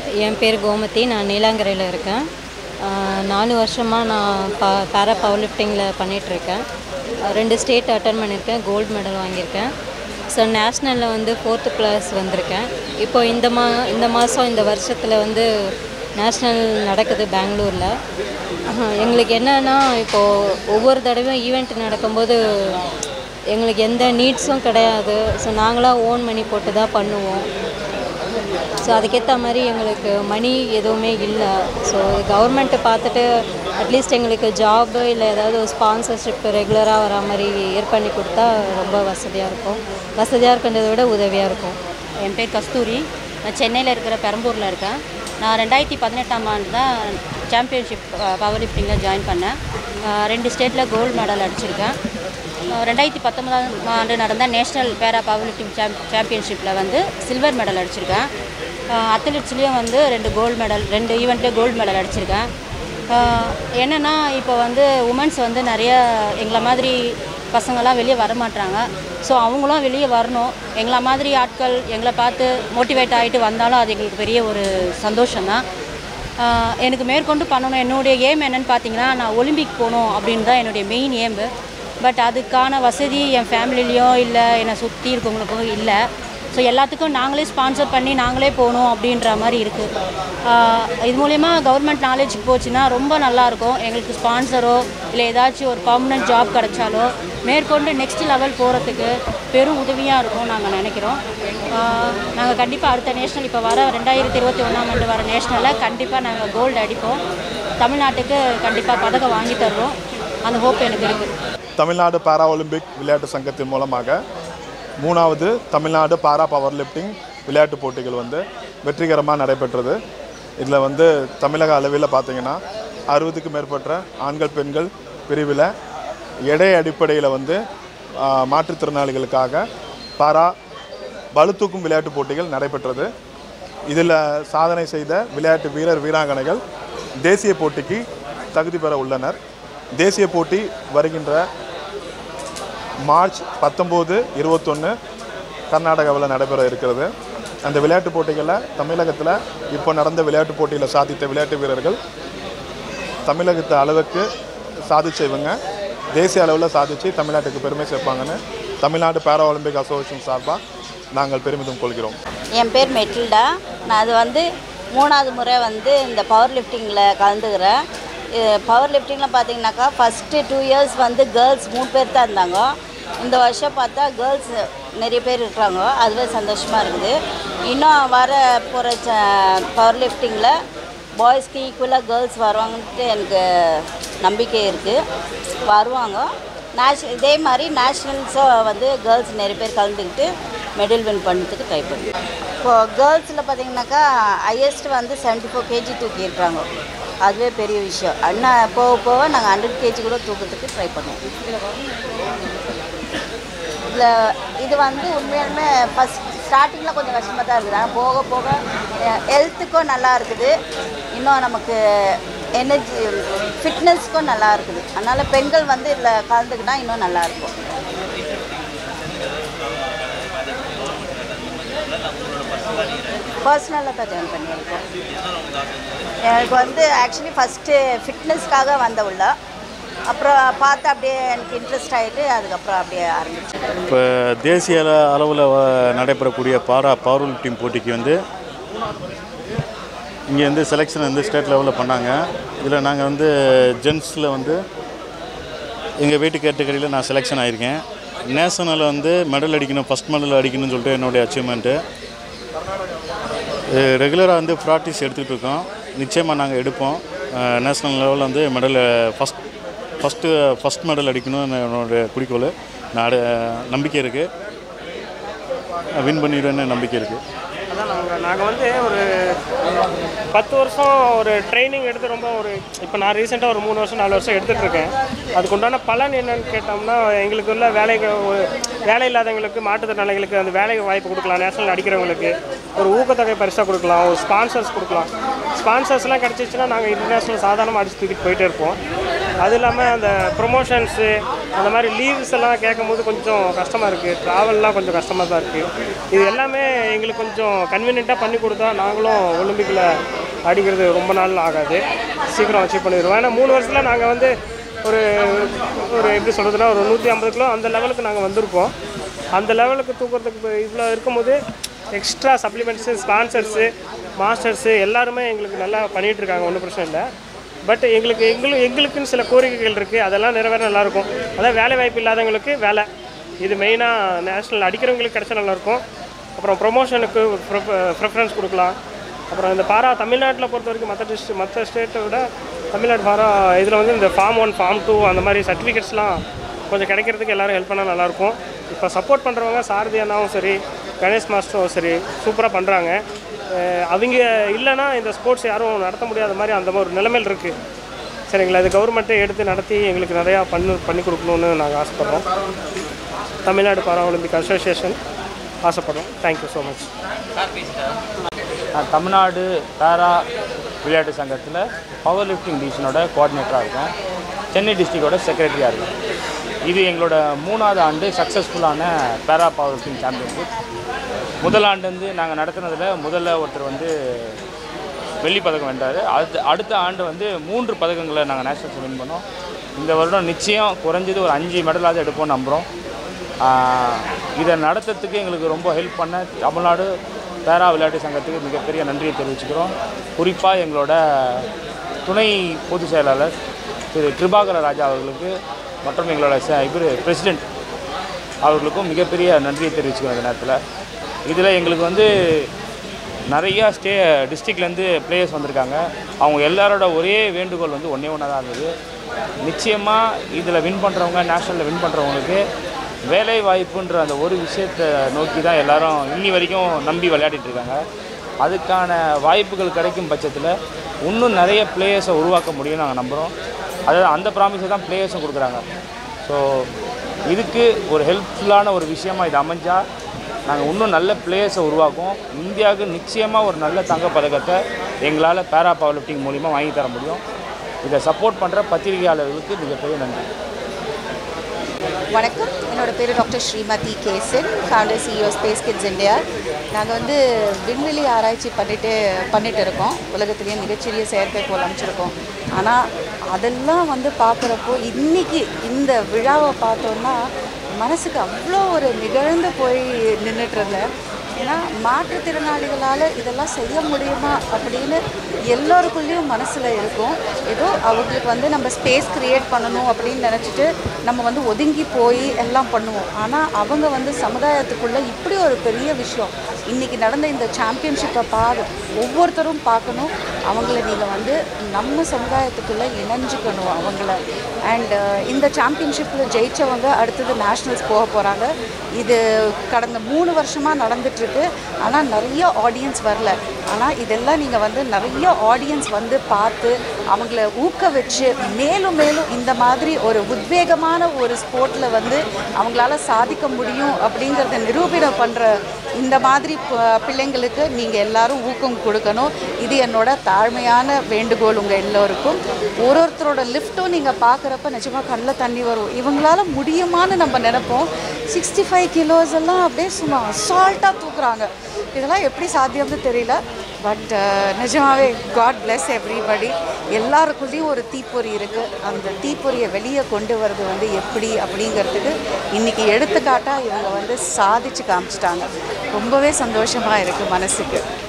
என் பேர் கோமதி. நான் நீலாங்கரையில் இருக்கேன். 4 வருஷமாக நான் பேரா பவர் லிஃப்டிங்கில் பண்ணிகிட்ருக்கேன். 2 ஸ்டேட் அட்டன் பண்ணியிருக்கேன், கோல்டு மெடல் வாங்கியிருக்கேன். ஸோ நேஷ்னலில் வந்து 4th ப்ளஸ் வந்திருக்கேன். இப்போ இந்த மாதம் இந்த வருஷத்தில் வந்து நேஷ்னல் நடக்குது பெங்களூரில். எங்களுக்கு என்னென்னா, இப்போது ஒவ்வொரு தடவையும் ஈவெண்ட் நடக்கும்போது எங்களுக்கு எந்த நீட்ஸும் கிடையாது. ஸோ நாங்களாக ஓன் மணி போட்டு தான் பண்ணுவோம். ஸோ அதுக்கேற்ற மாதிரி எங்களுக்கு மணி எதுவுமே இல்லை. ஸோ கவர்மெண்ட்டு பார்த்துட்டு அட்லீஸ்ட் எங்களுக்கு ஜாபு இல்லை ஏதாவது ஒரு ஸ்பான்சர்ஷிப் ரெகுலராக வர மாதிரி ஏற்பண்ணி கொடுத்தா ரொம்ப வசதியாக இருக்கும். வசதியாக இருக்கின்றதை விட உதவியாக இருக்கும். என் பேர் கஸ்தூரி. நான் சென்னையில் இருக்கிற பெரம்பூரில் இருக்கேன். நான் 2018ஆம் ஆண்டு தான் சாம்பியன்ஷிப் பவர் லிஃப்டிங்கில் ஜாயின் பண்ணேன். 2 ஸ்டேட்டில் கோல்டு மெடல் அடிச்சிருக்கேன். 2019ஆம் ஆண்டு நடந்த நேஷ்னல் பேரா பவர் லிஃப்டிங் சாம்பியன்ஷிப்பில் வந்து சில்வர் மெடல் அடிச்சிருக்கேன். அத்லெட்ஸ்லேயும் வந்து 2 கோல்டு மெடல், 2 ஈவெண்ட்லேயும் கோல்டு மெடல் அடிச்சிருக்கேன். என்னென்னா, இப்போ வந்து உமன்ஸ் வந்து நிறைய எங்களை மாதிரி பசங்கள்லாம் வெளியே வர மாட்டாங்க. ஸோ அவங்களும் வெளியே வரணும். எங்களை மாதிரி ஆட்கள் எங்களை பார்த்து மோட்டிவேட் ஆகிட்டு வந்தாலும் அது எங்களுக்கு பெரிய ஒரு சந்தோஷம்தான். எனக்கு மேற்கொண்டு பண்ணணும். என்னுடைய ஏம் என்னென்னு பார்த்தீங்கன்னா, நான் ஒலிம்பிக் போகணும் அப்படின்னு தான் என்னுடைய மெயின் ஏம்பு. பட் அதுக்கான வசதி என் ஃபேமிலிலேயோ இல்லை என்னை சுற்றி இருக்கவங்களுக்கும் இல்லை. ஸோ எல்லாத்துக்கும் நாங்களே ஸ்பான்சர் பண்ணி நாங்களே போகணும் அப்படின்ற மாதிரி இருக்குது. இது மூலயமா கவர்மெண்ட் நாலேஜுக்கு போச்சுன்னா ரொம்ப நல்லாயிருக்கும். எங்களுக்கு ஸ்பான்சரோ இல்லை ஏதாச்சும் ஒரு பர்மனெண்ட் ஜாப் கிடைச்சாலோ மேற்கொண்டு நெக்ஸ்ட் லெவல் போகிறதுக்கு பெரும் உதவியாக இருக்கும் நாங்கள் நினைக்கிறோம். நாங்கள் கண்டிப்பாக அடுத்த நேஷ்னல், இப்போ வர 2021ஆம் ஆண்டு வர நேஷ்னலில் கண்டிப்பாக நாங்கள் கோல்டு அடிப்போம். தமிழ்நாட்டுக்கு கண்டிப்பாக பதக்கம் வாங்கி தருவோம். அந்த ஹோப் எனக்கு இருக்குது. தமிழ்நாடு பாரா ஒலிம்பிக் விளையாட்டு சங்கத்தின் மூலமாக 3வது தமிழ்நாடு பாரா பவர் லிஃப்டிங் விளையாட்டு போட்டிகள் வந்து வெற்றிகரமாக நடைபெற்றது. இதில் வந்து தமிழக அளவில் பார்த்திங்கன்னா 60க்கும் மேற்பட்ட ஆண்கள் பெண்கள் பிரிவில் எடை அடிப்படையில் வந்து மாற்றுத்திறனாளிகளுக்காக பாரா பளுதூக்கும் விளையாட்டு போட்டிகள் நடைபெற்றது. இதில் சாதனை செய்த விளையாட்டு வீரர் வீராங்கனைகள் தேசிய போட்டிக்கு தகுதி பெற உள்ளனர். தேசிய போட்டி வருகின்ற மார்ச் 19, 21 கர்நாடகாவில் நடைபெற இருக்கிறது. அந்த விளையாட்டு போட்டிகளில் தமிழகத்தில் இப்போ நடந்த விளையாட்டு போட்டியில் சாதித்த விளையாட்டு வீரர்கள் தமிழகத்து அளவுக்கு சாதிச்சவங்க தேசிய அளவில் சாதித்து தமிழ்நாட்டுக்கு பெருமை சேர்ப்பாங்கன்னு தமிழ்நாடு பாரா ஒலிம்பிக் அசோசியேஷன் சார்பாக நாங்கள் பெருமிதம் கொள்கிறோம். என் பேர் மெட்டில்டா. நான் அது வந்து 3வது முறை வந்து இந்த பவர் லிஃப்டிங்கில் கலந்துக்கிறேன். பவர் லிஃப்டிங்கில் பார்த்தீங்கன்னாக்கா ஃபஸ்ட்டு 2 இயர்ஸ் வந்து கேர்ள்ஸ் 3 பேர் தான் இருந்தாங்க. இந்த வருஷம் பார்த்தா கேர்ள்ஸ் நிறைய பேர் இருக்கிறாங்க. அதுவே சந்தோஷமாக இருக்குது. இன்னும் வர போகிற பவர் லிஃப்டிங்கில் பாய்ஸ்க்கு ஈக்குவலாக கேர்ள்ஸ் வருவாங்கன்ட்டு எனக்கு நம்பிக்கை இருக்குது. வருவாங்க. இதே மாதிரி நேஷ்னல்ஸும் வந்து கேர்ள்ஸ் நிறைய பேர் கலந்துக்கிட்டு மெடல் வின் பண்ணுறதுக்கு ட்ரை பண்ணுவோம். இப்போது கேர்ள்ஸில் பார்த்தீங்கன்னாக்கா ஹையஸ்ட் வந்து 74 kg தூக்கியிருக்காங்க. அதுவே பெரிய விஷயம். அண்ணா போக போக நாங்கள் 100 kg கூட தூக்கிறதுக்கு ட்ரை பண்ணுவோம். இது வந்து உண்மையாலுமே ஃபஸ்ட் ஸ்டார்டிங்கில் கொஞ்சம் கஷ்டமாக தான் இருக்குது. ஆனால் போக போக ஹெல்த்துக்கும் நல்லா இருக்குது. இன்னும் நமக்கு எனர்ஜி ஃபிட்னஸ்க்கும் நல்லா இருக்குது. அதனால் பெண்கள் வந்து இதில் கலந்துக்கிட்டா இன்னும் நல்லாயிருக்கும். பர்சனலாக தான் ஜாயின் பண்ணியிருக்கோம். எனக்கு வந்து ஆக்சுவலி ஃபஸ்ட்டு ஃபிட்னஸ்க்காக வந்த உள்ள, அப்புறம் பார்த்து அப்படியே எனக்கு இன்ட்ரெஸ்ட் ஆகிட்டு அதுக்கப்புறம் அப்படியே ஆரம்பிச்சேன். இப்போ தேசிய அளவில் நடைபெறக்கூடிய பாரா பவர் லிஃப்டிங் போட்டிக்கு வந்து இங்கே வந்து செலெக்ஷன் வந்து ஸ்டேட் லெவலில் பண்ணாங்க. இதில் நாங்கள் வந்து ஜென்ஸில் வந்து எங்கள் வீட்டு கேட்டகரியில் நான் செலெக்ஷன் ஆகியிருக்கேன். நேஷனலில் வந்து மெடல் அடிக்கணும், ஃபஸ்ட் மெடல் அடிக்கணும்னு சொல்லிட்டு என்னுடைய அச்சீவ்மெண்ட்டு. ரெகுலராக வந்து ப்ராக்டிஸ் எடுத்துகிட்டு இருக்கோம். நிச்சயமாக நாங்கள் எடுப்போம். நேஷ்னல் லெவலில் வந்து மெடல் ஃபஸ்ட் மெடல் அடிக்கணும்னு என்னோடய குறிக்கோள். நம்பிக்கை இருக்குது. வின் பண்ணிடுவேன்னு நம்பிக்கை இருக்குது. அதான் நாங்கள் வந்து ஒரு 10 வருஷம் ஒரு ட்ரைனிங் எடுத்து ரொம்ப இப்போ நான் ரீசெண்டாக ஒரு 3 வருஷம் 4 வருஷம் எடுத்துகிட்ருக்கேன். அதுக்கு உண்டான பலன் என்னென்னு கேட்டோம்னா, எங்களுக்கு உள்ள வேலை இல்லாதவங்களுக்கு, மாற்றுத்திறனாளிகளுக்கு அந்த வேலை வாய்ப்பு கொடுக்கலாம். நேஷனல் அடிக்கிறவங்களுக்கு ஒரு ஊக்கத்தொகை பரிசாக கொடுக்கலாம், ஒரு ஸ்பான்சர்ஸ் கொடுக்கலாம். ஸ்பான்சர்ஸ்லாம் கிடச்சிச்சின்னா நாங்கள் இன்டர்நேஷ்னல் சாதாரணமாக அடிச்சு தூக்கிட்டு போயிட்டே இருப்போம். அது இல்லாமல் அந்த ப்ரொமோஷன்ஸு அந்த மாதிரி லீவ்ஸ் எல்லாம் கேட்கும்போது கொஞ்சம் கஷ்டமாக இருக்குது. ட்ராவல்லாம் கொஞ்சம் கஷ்டமாக தான் இருக்குது. இது எல்லாமே எங்களுக்கு கொஞ்சம் கன்வீனியண்ட்டாக பண்ணி கொடுத்தா நாங்களும் ஒலிம்பிக்கில் அடிக்கிறது ரொம்ப நாள் ஆகாது, சீக்கிரம் அச்சீவ் பண்ணிடுவோம். ஏன்னா 3 வருஷத்தில் நாங்கள் வந்து ஒரு எப்படி சொல்கிறதுனா ஒரு 150 கிலோ அந்த லெவலுக்கு நாங்கள் வந்திருக்கோம். அந்த லெவலுக்கு தூக்கிறதுக்கு இவ்வளோ இருக்கும்போது எக்ஸ்ட்ரா சப்ளிமெண்ட்ஸு, ஸ்பான்சர்ஸு, மாஸ்டர்ஸு எல்லாருமே எங்களுக்கு நல்லா பண்ணிகிட்ருக்காங்க, ஒன்றும் பிரச்சனை இல்லை. பட் எங்களுக்குன்னு சில கோரிக்கைகள் இருக்குது, அதெல்லாம் நிறைவேற நல்லாயிருக்கும். அதான் வேலை வாய்ப்பு இல்லாதவங்களுக்கு வேலை, இது மெயினாக நேஷ்னல் அடிக்கிறவங்களுக்கு கிடச்சா நல்லாயிருக்கும். அப்புறம் ப்ரொமோஷனுக்கு ப்ரிஃபரன்ஸ் கொடுக்கலாம். அப்புறம் இந்த பாரா தமிழ்நாட்டில் பொறுத்த வரைக்கும் மற்ற ஸ்டேட்டை விட தமிழ்நாடு பாரா இதில் வந்து இந்த ஃபார்ம் 1 ஃபார்ம் 2 அந்த மாதிரி சர்டிஃபிகேட்ஸ்லாம் கொஞ்சம் கிடைக்கிறதுக்கு எல்லோரும் ஹெல்ப் பண்ணால் நல்லாயிருக்கும். இப்போ சப்போர்ட் பண்ணுறவங்க சாரதி அண்ணாவும் சரி, கணேஷ் மாஸ்டரும் சரி சூப்பராக பண்ணுறாங்க. அவங்க இல்லைன்னா இந்த ஸ்போர்ட்ஸ் யாரும் நடத்த முடியாத மாதிரி அந்த மாதிரி ஒரு நிலைமையில் இருக்குது. சரிங்களா, இது கவர்மெண்ட்டே எடுத்து நடத்தி எங்களுக்கு நிறையா பண்ணி கொடுக்கணுன்னு நாங்கள் ஆசைப்பட்றோம். தமிழ்நாடு பாரா ஒலிம்பிக் அசோசியேஷன் ஆசைப்பட்றோம். Thank you so much. நான் தமிழ்நாடு பாரா விளையாட்டு சங்கத்தில் பவர் லிஃப்டிங் டிவிஷனோட கோஆர்டினேட்டராக இருக்கேன். சென்னை டிஸ்ட்ரிக்டோட செக்ரட்டரியாக இருக்கேன். இது எங்களோட 3வது ஆண்டு சக்ஸஸ்ஃபுல்லான பாரா பவர் லிஃப்டிங் சாம்பியன்ஷிப். முதல் ஆண்டு வந்து நாங்கள் நடத்துனதில் முதல்ல ஒருத்தர் வந்து வெள்ளி பதக்கம் வென்றார். அடுத்த ஆண்டு வந்து 3 பதக்கங்களை நாங்கள் நேஷனல்ஸ் வின் பண்ணோம். இந்த வருடம் நிச்சயம் குறைஞ்சது ஒரு 5 மெடலாவது எடுப்போம்னு நம்புகிறோம். இதை நடத்துறதுக்கு எங்களுக்கு ரொம்ப ஹெல்ப் பண்ண தமிழ்நாடு பாரா விளையாட்டு சங்கத்துக்கு மிகப்பெரிய நன்றியை தெரிவிச்சுக்கிறோம். குறிப்பாக எங்களோட துணை பொதுச் செயலாளர் திரு கிருபாகர ராஜா அவர்களுக்கு மற்றும் எங்களோட பிரசிடெண்ட் அவர்களுக்கும் மிகப்பெரிய நன்றியை தெரிவிச்சுக்கிறோம். இந்த நேரத்தில் இதில் எங்களுக்கு வந்து நிறையா டிஸ்ட்ரிக்ட்லேருந்து பிளேயர்ஸ் வந்திருக்காங்க. அவங்க எல்லாரோட ஒரே வேண்டுகோள் வந்து ஒன்றா தான் இருந்தது. நிச்சயமாக இதில் வின் பண்ணுறவங்க, நேஷ்னலில் வின் பண்ணுறவங்களுக்கு வேலை வாய்ப்புன்ற அந்த ஒரு விஷயத்தை நோக்கி தான் எல்லோரும் இன்னி வரைக்கும் நம்பி விளையாடிட்டு இருக்காங்க. அதுக்கான வாய்ப்புகள் கிடைக்கும் பட்சத்தில் இன்னும் நிறைய பிளேயர்ஸை உருவாக்க முடியும்னு நாங்கள் நம்புகிறோம். அதாவது அந்த ப்ராமிஸை தான் பிளேயர்ஸும் கொடுக்குறாங்க. ஸோ இதுக்கு ஒரு ஹெல்ப்ஃபுல்லான ஒரு விஷயமாக இது அமைஞ்சால் நாங்கள் இன்னும் நல்ல பிளேயர்ஸை உருவாக்குவோம். இந்தியாவுக்கு நிச்சயமாக ஒரு நல்ல தங்கப் பதக்கத்தை எங்களால் பாரா பவர் லிஃப்டிங் மூலிமா வாங்கி தர முடியும். இதை சப்போர்ட் பண்ணுற பத்திரிகையாளர்களுக்கு மிகப்பெரிய நன்றி. வணக்கம், என்னோட பேர் doctor Srimathi Kesan, founder CEO space kids India. நாங்கள் வந்து விண்வெளி ஆராய்ச்சி பண்ணிட்டு இருக்கோம். உலகத்திலேயே மிகச்சிறிய செயற்கைக்கோள் அமைச்சிருக்கோம். ஆனால் அதெல்லாம் வந்து பார்க்குறப்போ இன்றைக்கி இந்த விழாவை பார்த்தோன்னா மனசுக்கு அவ்வளோ ஒரு நிகழ்ந்து போய் நின்றுட்டுருந்தேன். ஏன்னா மாற்றுத்திறனாளிகளால் இதெல்லாம் செய்ய முடியுமா அப்படின்னு எல்லோருக்குள்ளேயும் மனசில் இருக்கும். ஏதோ அவங்களுக்கு வந்து நம்ம ஸ்பேஸ் க்ரியேட் பண்ணணும் அப்படின்னு நினச்சிட்டு நம்ம வந்து ஒதுங்கி போய் எல்லாம் பண்ணுவோம். ஆனால் அவங்க வந்து சமுதாயத்துக்குள்ளே இப்படி ஒரு பெரிய விஷயம் இன்றைக்கி நடந்த இந்த சாம்பியன்ஷிப்பை ஒவ்வொருத்தரும் பார்க்கணும். அவங்கள நீங்கள் வந்து நம்ம சமுதாயத்துக்குள்ளே இணைஞ்சிக்கணும் அவங்கள. அண்ட் இந்த சாம்பியன்ஷிப்பில் ஜெயித்தவங்க அடுத்தது நேஷ்னல்ஸ் போக போகிறாங்க. இது கடந்த 3 வருஷமாக நடந்துகிட்ருக்கு. ஆனால் நிறைய ஆடியன்ஸ் வரல. ஆனால் இதெல்லாம் நீங்கள் வந்து நிறைய ஆடியன்ஸ் வந்து பார்த்து அவங்கள ஊக்குவிச்சு மேலும் மேலும் இந்த மாதிரி ஒரு உத்வேகமான ஒரு ஸ்போர்ட்டில் வந்து அவங்களால சாதிக்க முடியும் அப்படிங்கிறத நிரூபணம் பண்ணுற இந்த மாதிரி பிள்ளைங்களுக்கு நீங்கள் எல்லாரும் ஊக்கம் கொடுக்கணும். இது என்னோட தாழ்மையான வேண்டுகோள் உங்கள் எல்லோருக்கும். ஒருத்தரோட லிஃப்ட்டும் நீங்கள் பார்க்குறப்ப நிஜமாக கண்ணில் தண்ணி வரும். இவங்களால முடியுமான்னு நம்ம நினைப்போம். 65 கிலோஸ் எல்லாம் அப்படியே சும்மா அசால்ட்டாக தூக்குறாங்க. இதெல்லாம் எப்படி சாத்தியம்னு தெரியல. பட் நிஜமாகவே காட் பிளெஸ் எவ்ரிபடி. எல்லாருக்குள்ளேயும் ஒரு தீப்பொறி இருக்குது. அந்த தீப்பொறியை வெளியே கொண்டு வர்றது வந்து எப்படி அப்படிங்கிறதுக்கு இன்றைக்கி எடுத்துக்காட்டாக இவங்க வந்து சாதிச்சு காமிச்சிட்டாங்க. ரொம்பவே சந்தோஷமாக இருக்குது மனசுக்கு.